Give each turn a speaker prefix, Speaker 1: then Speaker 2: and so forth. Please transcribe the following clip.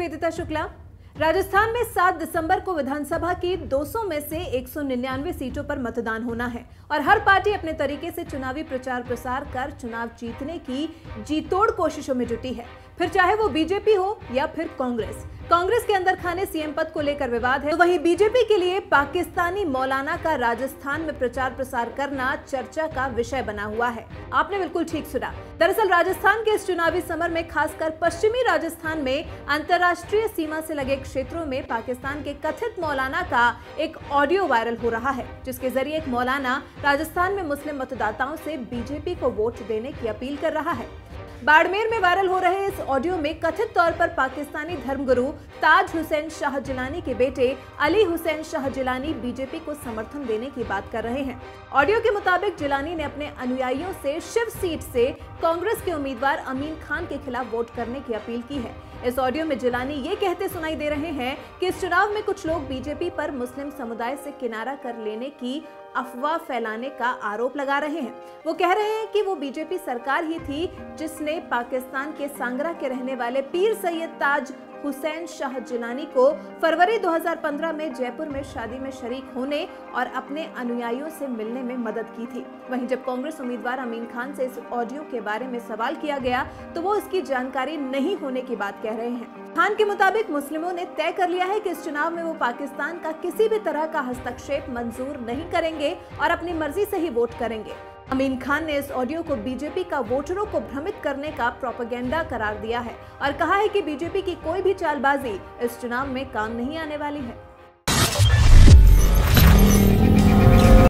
Speaker 1: वेदिता शुक्ला। राजस्थान में 7 दिसंबर को विधानसभा की 200 में से 199 सीटों पर मतदान होना है और हर पार्टी अपने तरीके से चुनावी प्रचार प्रसार कर चुनाव जीतने की जीतोड़ कोशिशों में जुटी है। फिर चाहे वो बीजेपी हो या फिर कांग्रेस के अंदर खाने सीएम पद को लेकर विवाद है, तो वहीं बीजेपी के लिए पाकिस्तानी मौलाना का राजस्थान में प्रचार प्रसार करना चर्चा का विषय बना हुआ है। आपने बिल्कुल ठीक सुना। दरअसल राजस्थान के इस चुनावी समर में खासकर पश्चिमी राजस्थान में अंतर्राष्ट्रीय सीमा से लगे क्षेत्रों में पाकिस्तान के कथित मौलाना का एक ऑडियो वायरल हो रहा है, जिसके जरिए एक मौलाना राजस्थान में मुस्लिम मतदाताओं से बीजेपी को वोट देने की अपील कर रहा है। बाड़मेर में वायरल हो रहे इस ऑडियो में कथित तौर पर पाकिस्तानी धर्मगुरु ताज हुसैन शाह जिलानी के बेटे अली हुसैन शाह जिलानी बीजेपी को समर्थन देने की बात कर रहे हैं। ऑडियो के मुताबिक जिलानी ने अपने अनुयायियों से शिव सीट से कांग्रेस के उम्मीदवार अमीन खान के खिलाफ वोट करने की अपील की है। इस ऑडियो में जिलानी ये कहते सुनाई दे रहे हैं कि इस चुनाव में कुछ लोग बीजेपी पर मुस्लिम समुदाय से किनारा कर लेने की अफवाह फैलाने का आरोप लगा रहे हैं। वो कह रहे हैं कि वो बीजेपी सरकार ही थी जिसने पाकिस्तान के सांगरा के रहने वाले पीर सैयद ताज हुसैन शाह जिलानी को फरवरी 2015 में जयपुर में शादी में शरीक होने और अपने अनुयायियों से मिलने में मदद की थी। वहीं जब कांग्रेस उम्मीदवार अमीन खान से इस ऑडियो के बारे में सवाल किया गया तो वो इसकी जानकारी नहीं होने की बात कह रहे हैं। खान के मुताबिक मुस्लिमों ने तय कर लिया है कि इस चुनाव में वो पाकिस्तान का किसी भी तरह का हस्तक्षेप मंजूर नहीं करेंगे और अपनी मर्जी से ही वोट करेंगे। अमीन खान ने इस ऑडियो को बीजेपी का वोटरों को भ्रमित करने का प्रोपेगेंडा करार दिया है और कहा है कि बीजेपी की कोई भी चालबाजी इस चुनाव में काम नहीं आने वाली है।